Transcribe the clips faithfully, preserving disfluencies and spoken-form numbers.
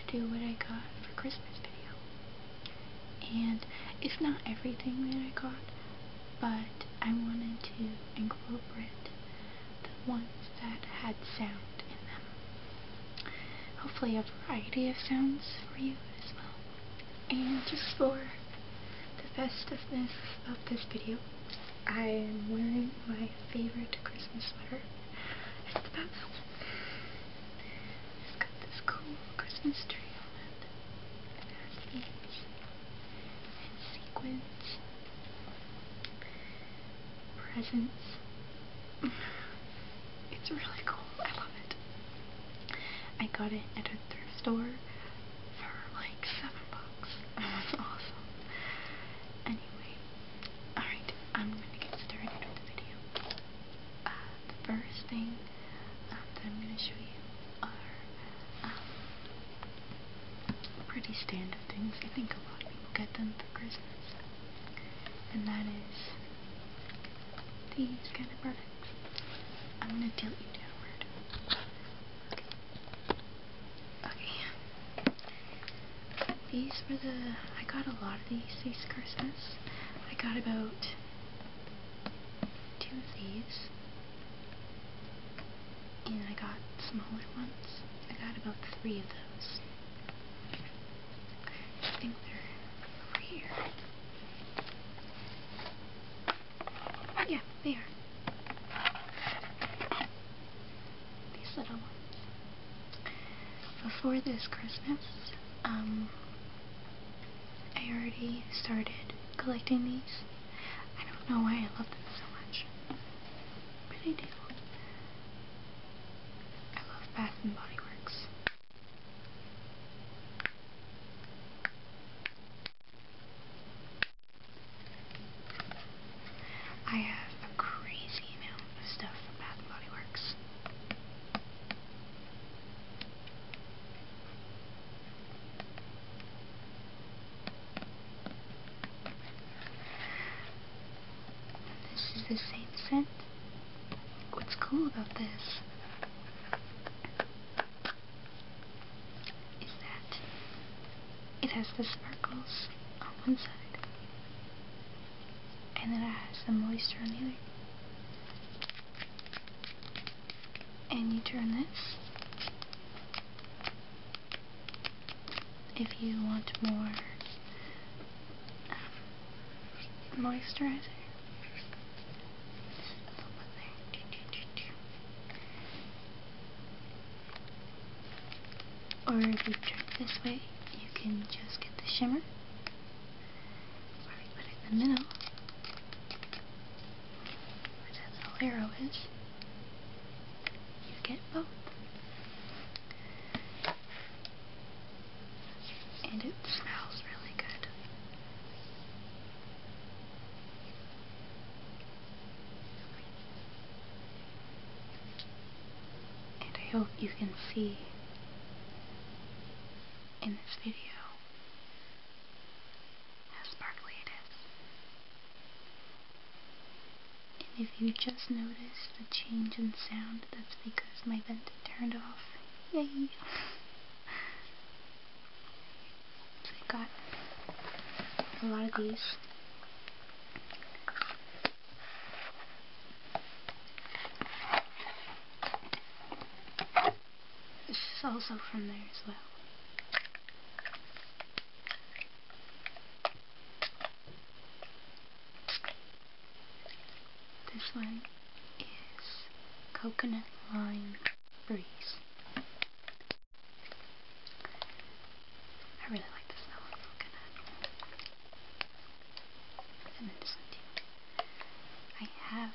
do what I got for Christmas video. And it's not everything that I got, but I wanted to incorporate the ones that had sound in them. Hopefully a variety of sounds for you as well. And just for the festiveness of this video, I am wearing my favorite Christmas sweater. It's the best. It's got this cool Christmas tree on it. And it has these and sequins, presents. It's really cool. I love it. I got it at a thrift store for like seven bucks. That's awesome. Anyway, alright, I'm gonna get started with the video. Uh, the first thing um, that I'm gonna show you are um, pretty standard things. I think a lot of people get them for Christmas. And that is these kind of products. I'm gonna tilt you downward. Okay. Okay. These were the, I got a lot of these this Christmas. I got about two of these. And I got smaller ones. I got about three of those. I think they're over here. Yeah, they are. These little ones. Before this Christmas, um, I already started collecting these. I don't know why I love them so much, but I do. I love Bath and Body Works. I have a crazy amount of stuff from Bath and Body Works. This is the same scent. What's cool about this is that it has the sparkles on one side, and then it has the moisture on the other. And you turn this if you want more um, moisturizer. Or if you turn it this way, you can just get the shimmer. Or if you put it in the middle, where that little arrow is, you get both. And it smells really good. And I hope you can see in this video how sparkly it is. And if you just noticed the change in sound, that's because my vent turned off. Yay! So I got a lot of these. This is also from there as well. This one is Coconut Lime Breeze. I really like the smell of coconut. And then this one too. I have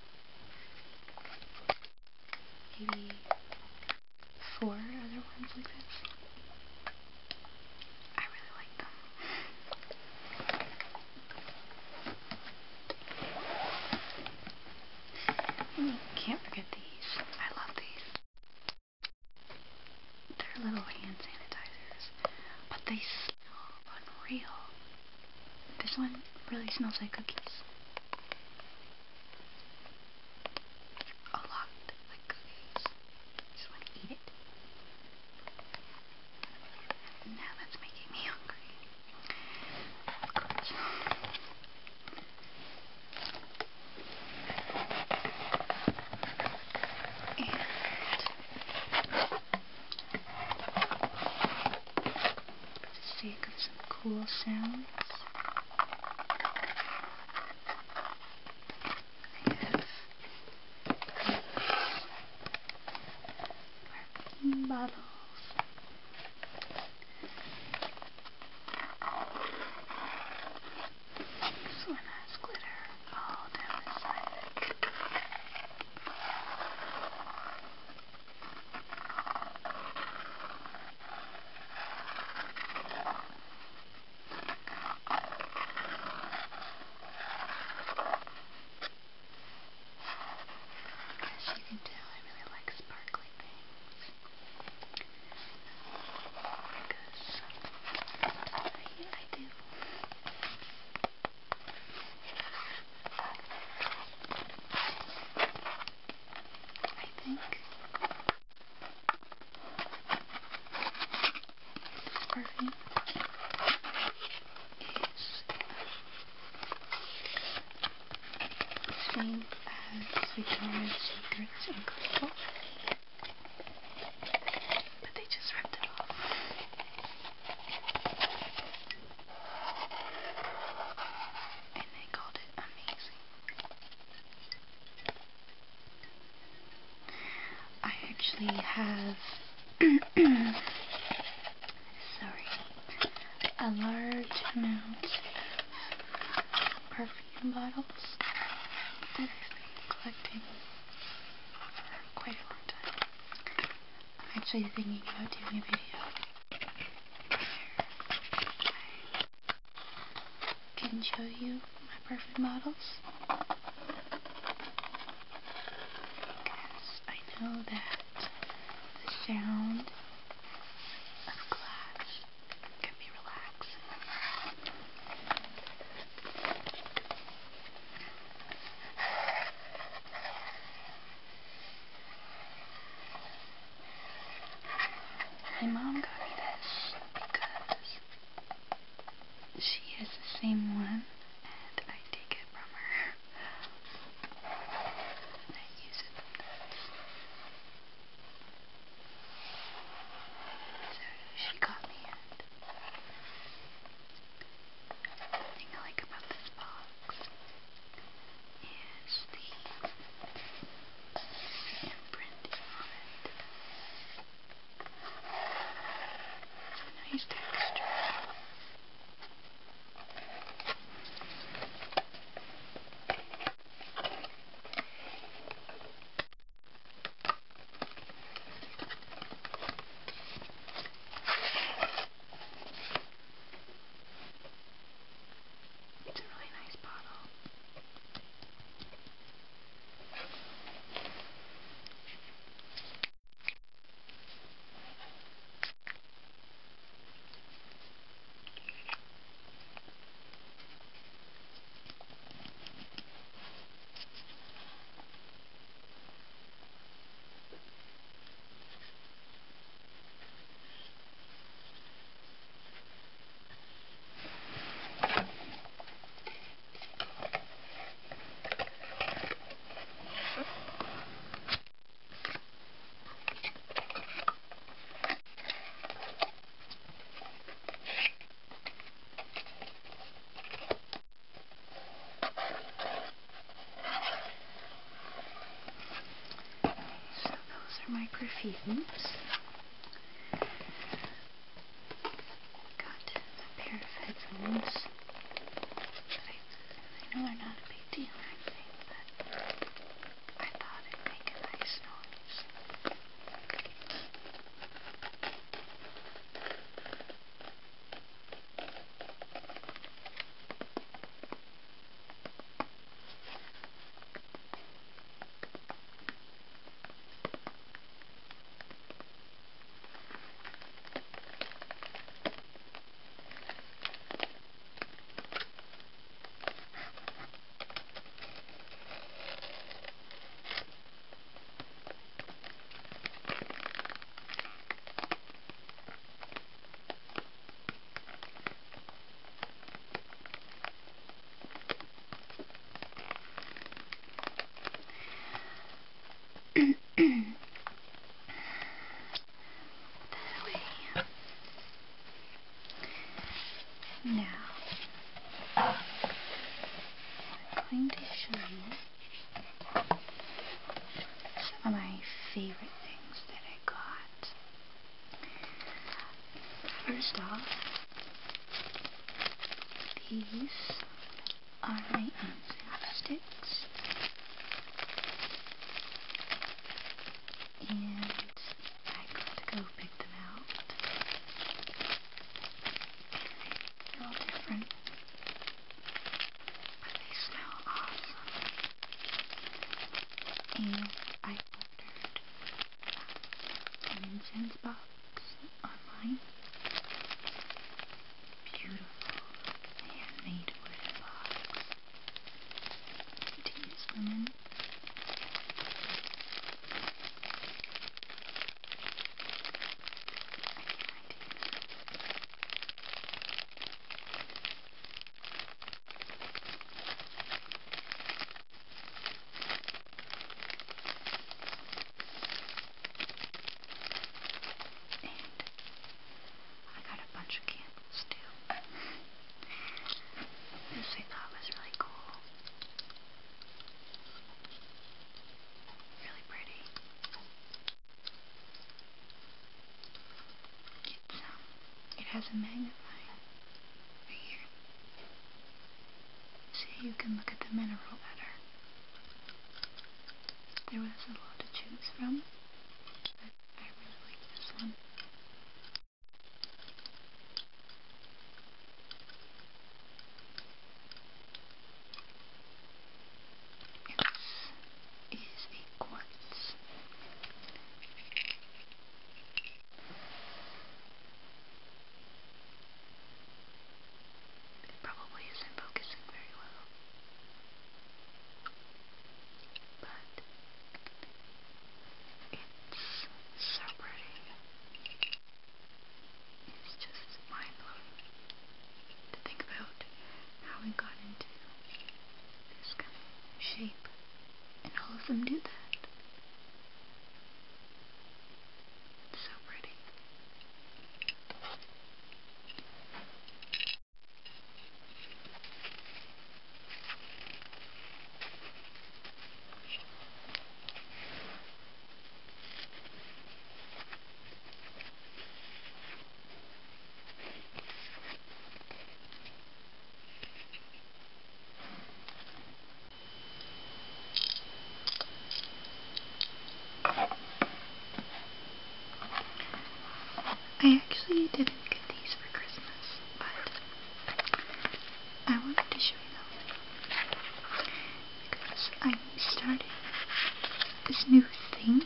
maybe four other ones like this. I really like them. And you can't forget these. I love these. They're little hand sanitizers, but they smell unreal. This one really smells like cookies. A lot like cookies. Just want to eat it. same as Victoria's Secrets and Crystal, but they just ripped it off. And they called it amazing. I actually have sorry, a large amount of perfume bottles that I've been collecting for quite a long time. I'm actually thinking about doing a video where I can show you my perfume bottles, because I know that the sound of glass can be relaxing. My mom got me this because she has the same one, and I take it from her. I use it sometimes. So she got me it. The thing I like about this box is the imprinting on it. It's a nice texture. It's a really nice bottle. So those are my perfumes. Got a pair of headphones. I, I know they're not a big deal or anything, but I thought it'd make a nice noise. Now, I'm going to show you some of my favorite things that I got. First off, these are my incense sticks. And I got to go pick them out. They're all different, but they smell awesome. And I ordered an incense box online. Beautiful handmade wooden box. To use them in. a magnifying right here, so you can look at the mineral better. There was a lot to choose from, but I really like this one. This is a quartz. It probably isn't focusing very well, but it's so pretty. It's just mind-blowing to think about how it got into this kind of shape, and all of them do that. It's so pretty. I actually didn't get these for Christmas, but I wanted to show you them because I'm starting this new thing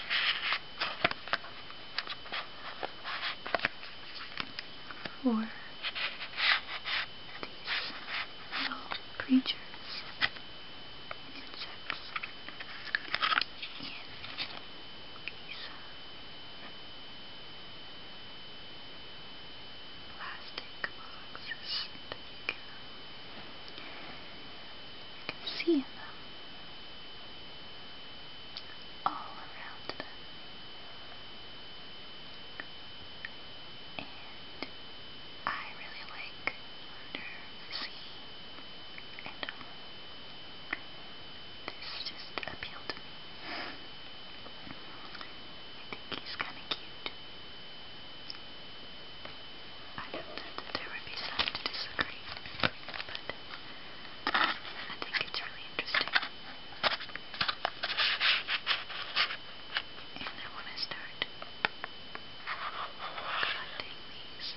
for these little creatures and insects in these plastic boxes that you can, you can see in them all around them. And I really like under the sea, and um, this just appealed to me. I think he's kind of cute. I know that there would be some to disagree, but I think it's really interesting. And I want to start collecting these.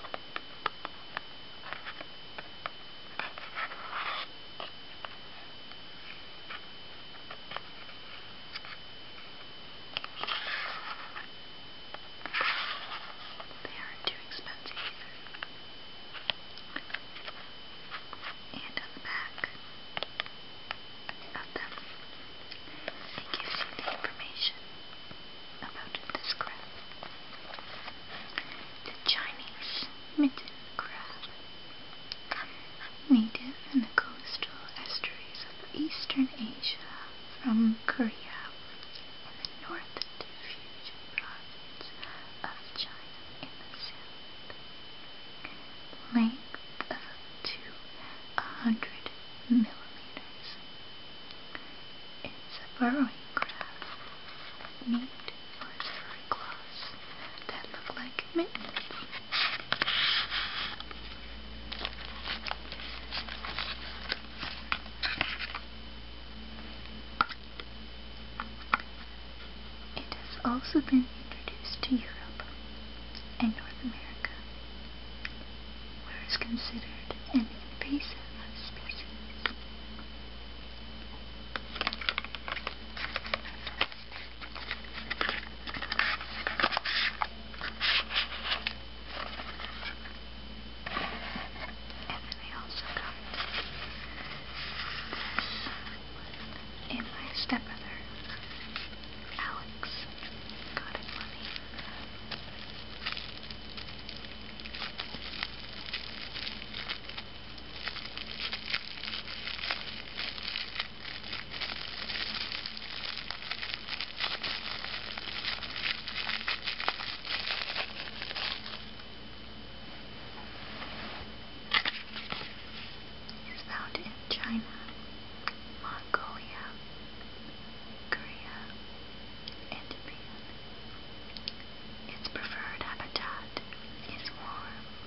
They aren't too expensive either. And on the back of them, it gives you the information about this crab. The Chinese mitten crab, native in the coastal estuaries of eastern Asia, from Korea and the northern Fujian province of China in the south. Length of up to a hundred millimeters. It's a burrowing crab, named for its furry claws that look like mittens. It has also been introduced to Europe and North America, where it's considered an invasive species. And then I also got this, and my stepbrother, Alex, got it for me. It's found in China, Mongolia, Korea, and Japan. Its preferred habitat is warm,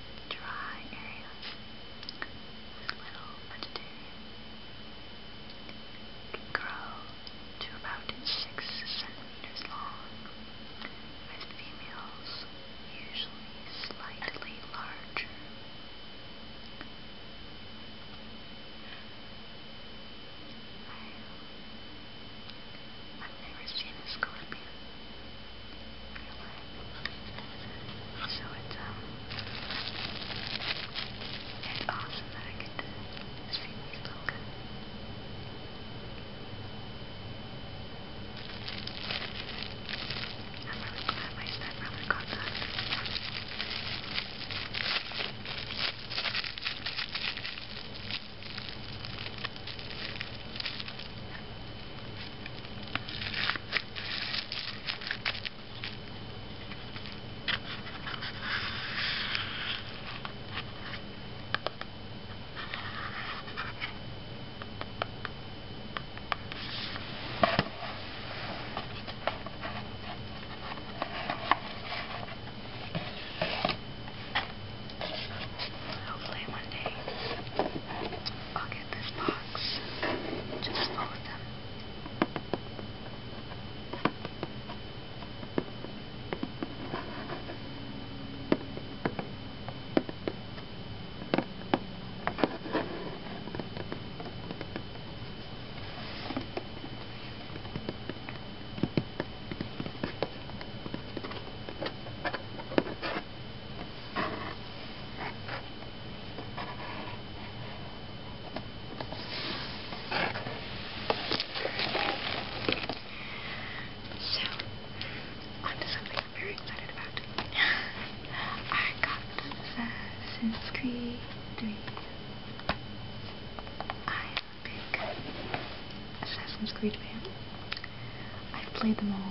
Assassin's Creed fan. I've played them all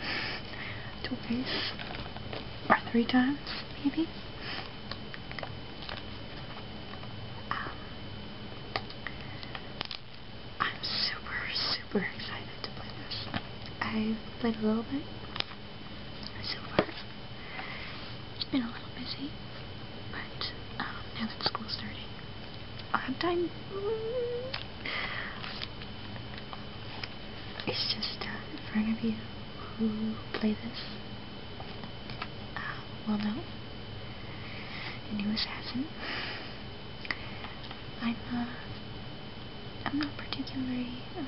twice or three times, maybe. Um, I'm super, super excited to play this. I've played a little bit so far. It's been a little busy, but um, now that school's starting, I'll have time. It's just uh, for any of you who play this uh, will know the new assassin. I'm uh, I'm not particularly uh,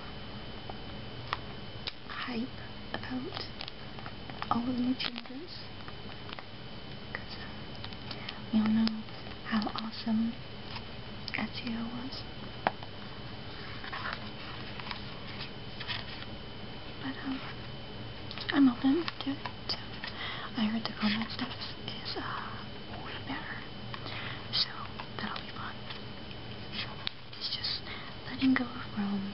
hype about all of the new changes, because uh, we all know how awesome Ezio was. But um, I'm open to it. So I heard the combat stuff is uh, way better, so that'll be fun. It's just letting go of Rome.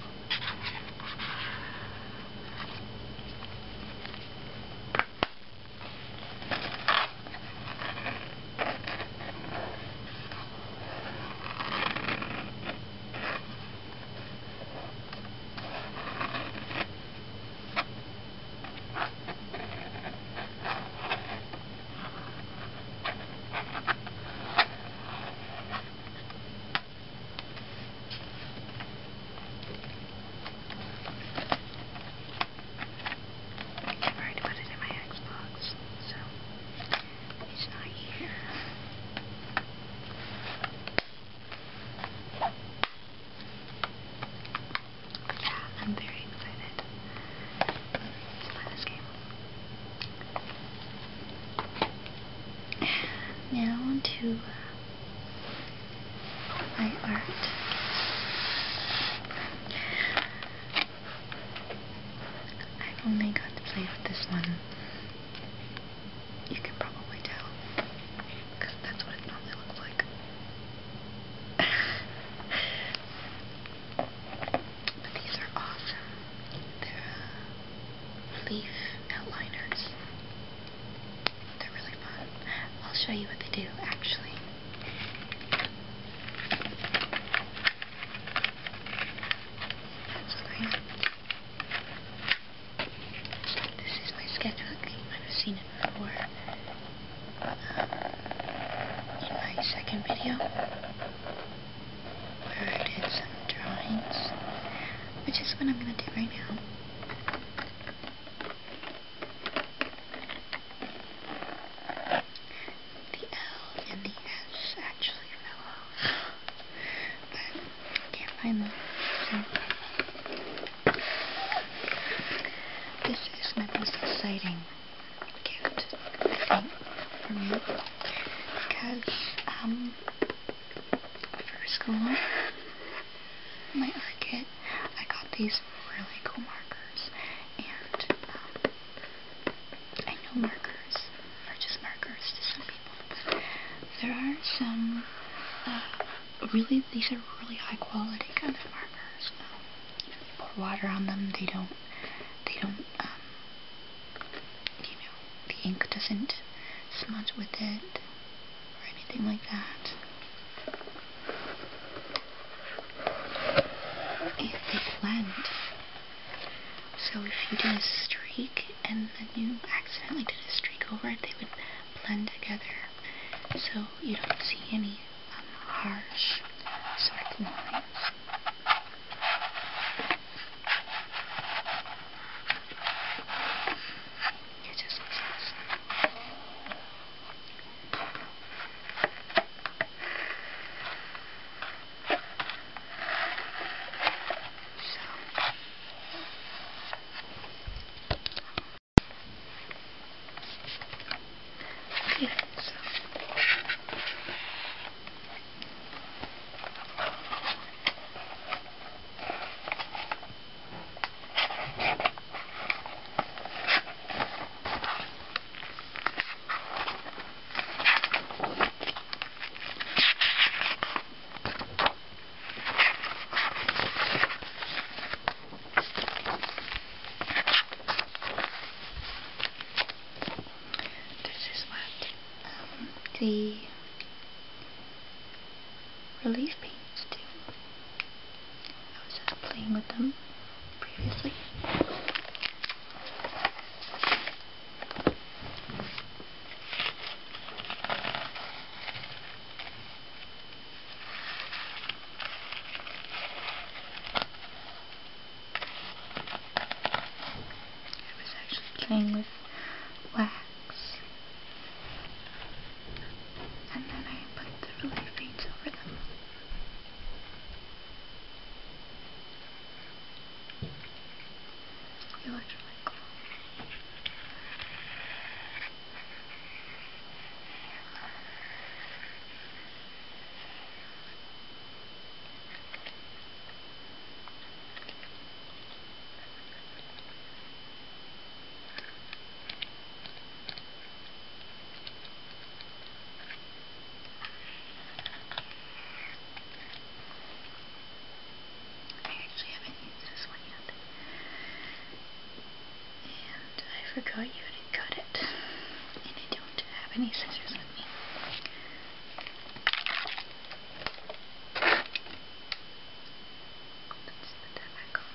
I'm very excited to play this game. Now on to my art. I've only got to play with this one. You can probably tell, because that's what it normally looks like. But these are awesome. They're uh, leaf outliners. They're really fun. I'll show you what they do, actually. That's what I am. This is my sketchbook. You might have seen it before. Um, in my second video, where I did some drawings, which is what I'm going to do right now. The L and the S actually fell off, but I can't find them, so this is my most exciting gift, I think, for me, because um, for school, my art kit, I got these really cool markers, and um, I know markers are just markers to some people, but there are some uh, really, these are really high quality kind of markers. Um, you know, you pour water on them, they don't, they don't, um, you know, the ink doesn't smudge with it, or anything like that. And they blend. So if you did a streak and then you accidentally did a streak over it, they would blend together. So you don't see any um, harsh sort of lines. It just looks awesome. the relief paints too. I was just playing with them previously. I was actually playing with wax. And then I put the relief paints over them. It looked really cool. I forgot you to cut it, and I don't have any scissors with me. Let's put that back on.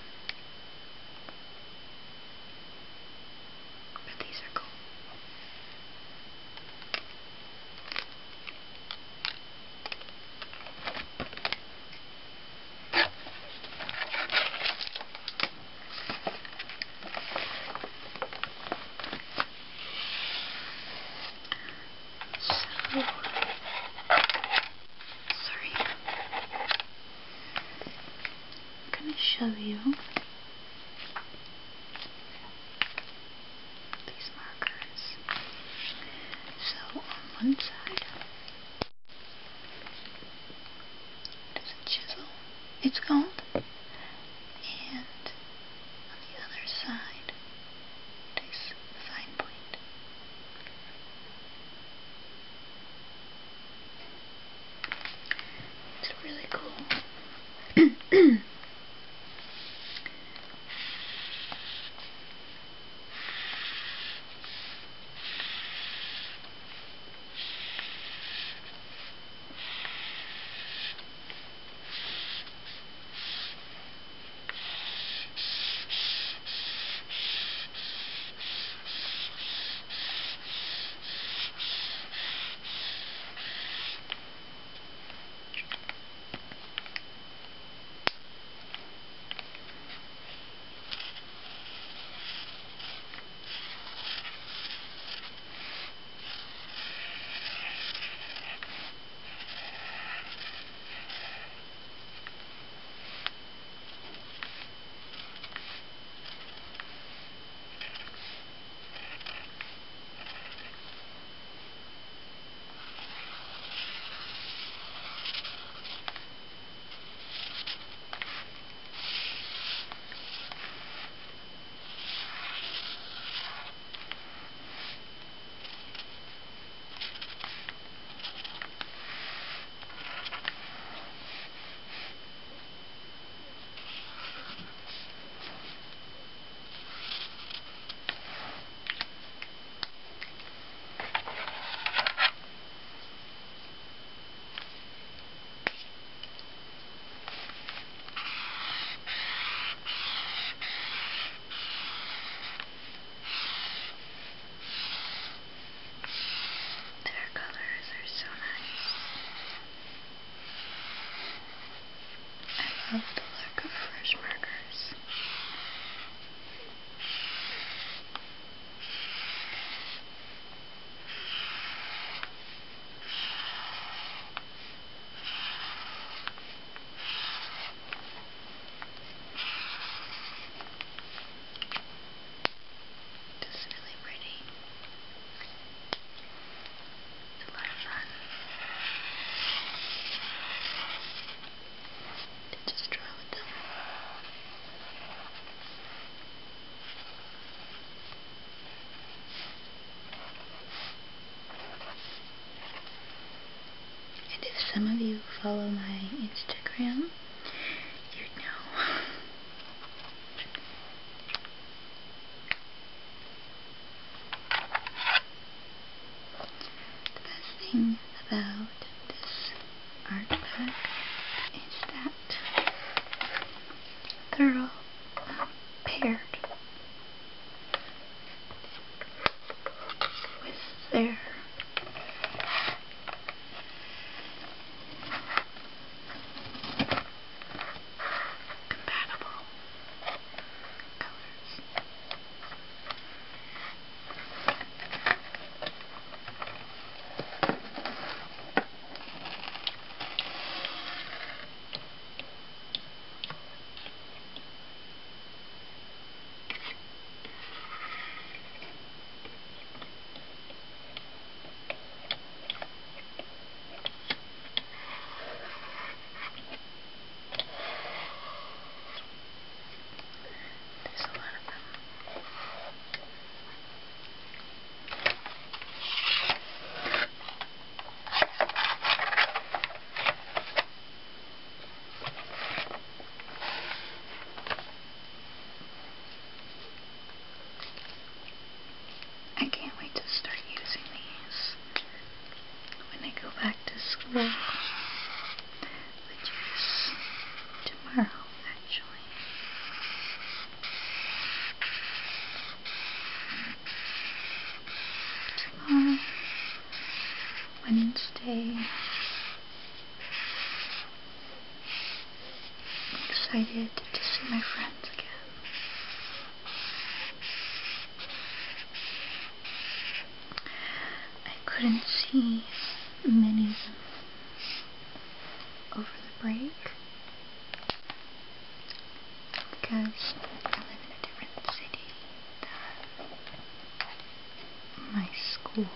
But these are cool. Sorry. I'm going to show you these markers. So on one side is a chisel, it's called, and on the other side is a fine point. It's really cool. thing about this art pack is that they're all paired with their compatible colors. I can't wait to start using these when I go back to school, which is tomorrow, actually. Tomorrow, Wednesday. I'm excited to see my friends again. Couldn't see many of them over the break because I live in a different city than my school.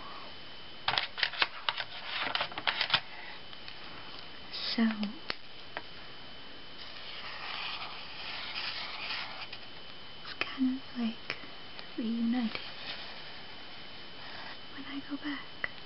So it's kind of like reuniting when I go back.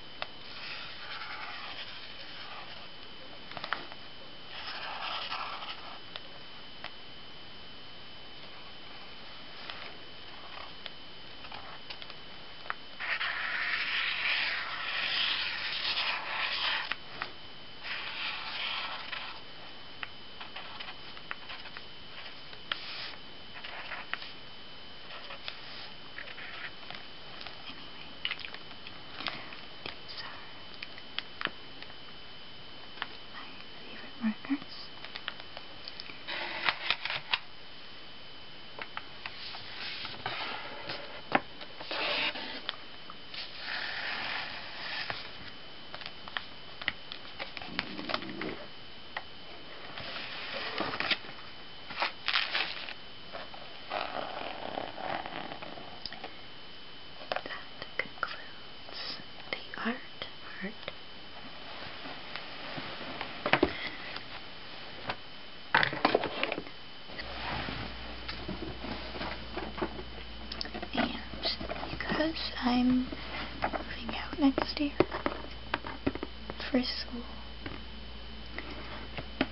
Markers. That concludes the art part. Because I'm moving out next year for school,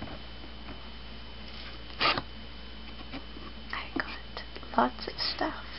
I got lots of stuff